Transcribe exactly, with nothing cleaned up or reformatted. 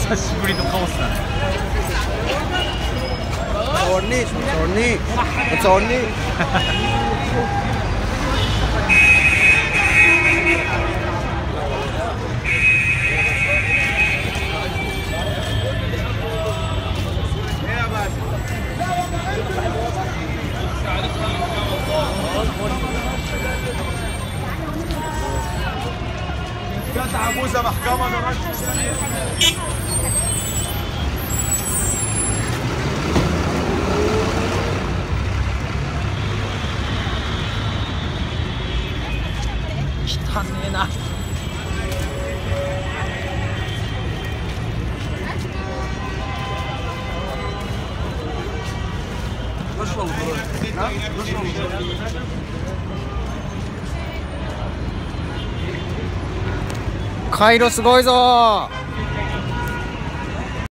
久しぶりのカオスだね。 โซนนี่โซนนี่โซนนี่ موسى محكمة دلوقتي. 汚ねえな。 カイロすごいぞー。